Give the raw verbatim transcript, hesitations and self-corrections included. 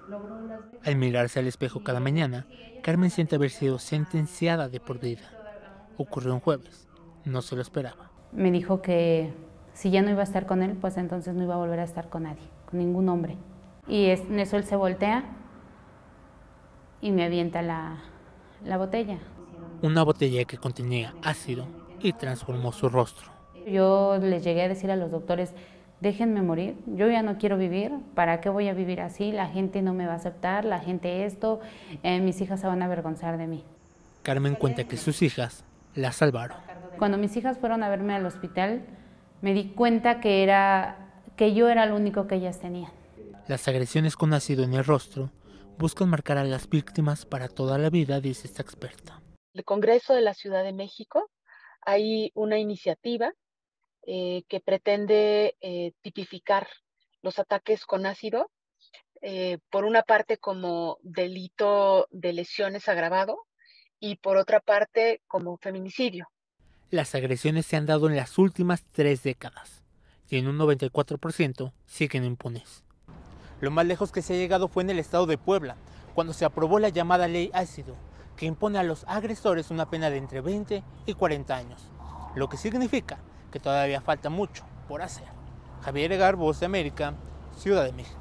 Al mirarse al espejo cada mañana, Carmen siente haber sido sentenciada de por vida. Ocurrió un jueves. No se lo esperaba. Me dijo que si ya no iba a estar con él, pues entonces no iba a volver a estar con nadie, con ningún hombre. Y es, en eso él se voltea y me avienta la, la botella. Una botella que contenía ácido y transformó su rostro. Yo les llegué a decir a los doctores, déjenme morir, yo ya no quiero vivir, ¿para qué voy a vivir así? La gente no me va a aceptar, la gente esto, eh, mis hijas se van a avergonzar de mí. Carmen cuenta que sus hijas la salvaron. Cuando mis hijas fueron a verme al hospital, me di cuenta que, era, que yo era lo único que ellas tenían. Las agresiones con ácido en el rostro buscan marcar a las víctimas para toda la vida, dice esta experta. El Congreso de la Ciudad de México hay una iniciativa eh, que pretende eh, tipificar los ataques con ácido, eh, por una parte como delito de lesiones agravado y por otra parte como feminicidio. Las agresiones se han dado en las últimas tres décadas y en un noventa y cuatro por ciento siguen impunes. Lo más lejos que se ha llegado fue en el estado de Puebla, cuando se aprobó la llamada Ley Ácido, que impone a los agresores una pena de entre veinte y cuarenta años, lo que significa que todavía falta mucho por hacer. Javier Egar, Voz de América, Ciudad de México.